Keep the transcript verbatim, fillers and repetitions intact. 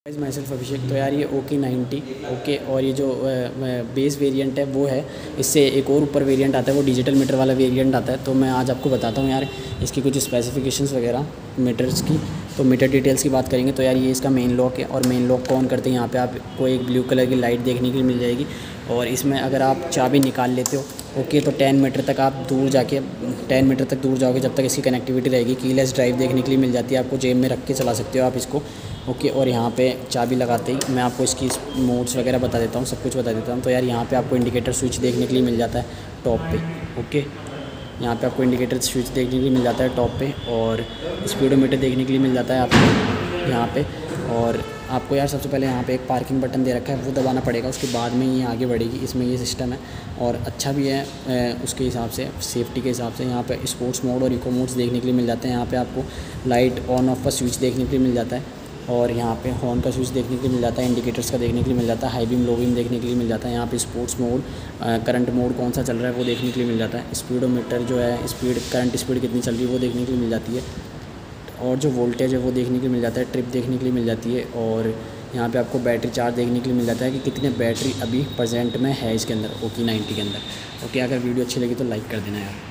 मैं सिर्फ अभिषेक। तो यार ये ओके नाइन्टी ओके और ये जो बेस वेरिएंट है वो है, इससे एक और ऊपर वेरिएंट आता है, वो डिजिटल मीटर वाला वेरिएंट आता है। तो मैं आज आपको बताता हूँ यार इसकी कुछ स्पेसिफिकेशंस वगैरह मीटर्स की। तो मीटर डिटेल्स की बात करेंगे तो यार ये इसका मेन लॉक है, और मेन लॉक को ऑन करते हैं यहाँ पे आपको एक ब्लू कलर की लाइट देखने के लिए मिल जाएगी। और इसमें अगर आप चाबी निकाल लेते हो ओके तो टेन मीटर तक आप दूर जाके टेन मीटर तक दूर जाओगे जब तक इसकी कनेक्टिविटी रहेगी। कीलेस ड्राइव देखने के लिए मिल जाती है, आपको जेब में रख के चला सकते हो आप इसको ओके। और यहाँ पे चाबी लगाते ही मैं आपको इसकी मोड्स वगैरह बता देता हूँ, सब कुछ बता देता हूँ। तो यार यहाँ पे आपको इंडिकेटर स्विच देखने के लिए मिल जाता है टॉप पे ओके। यहाँ पे आपको इंडिकेटर स्विच देखने के लिए मिल जाता है टॉप पे, और स्पीडोमीटर देखने के लिए मिल जाता है आपको यहाँ पे। और आपको यार सबसे पहले यहाँ पे एक पार्किंग बटन दे रखा है, वो दबाना पड़ेगा, उसके बाद में ये आगे बढ़ेगी। इसमें ये सिस्टम है और अच्छा भी है उसके हिसाब से, सेफ्टी के हिसाब से। यहाँ पे स्पोर्ट्स मोड और इको मोड्स देखने के लिए मिल जाते हैं। यहाँ पे आपको लाइट ऑन ऑफ का स्विच देखने के लिए मिल जाता है, और यहाँ पे हॉर्न का स्विच देखने के लिए मिल जाता है, इंडिकेटर्स का देखने के लिए मिल जाता है, हाई बीम लो बीम देखने के लिए मिल जाता है। यहाँ पे स्पोर्ट्स मोड, करंट मोड कौन सा चल रहा है वो देखने के लिए मिल जाता है। स्पीडोमीटर जो है, स्पीड करंट स्पीड कितनी चल रही है वो देखने के लिए मिल जाती है, और जो वोल्टेज है वो देखने के लिए मिल जाता है, ट्रिप देखने के लिए मिल जाती है। और यहाँ पे आपको बैटरी चार्ज देखने के लिए मिल जाता है कि कितने बैटरी अभी प्रेजेंट में है इसके अंदर ओके नाइन्टी के अंदर ओके। अगर वीडियो अच्छी लगी तो लाइक कर देना यार।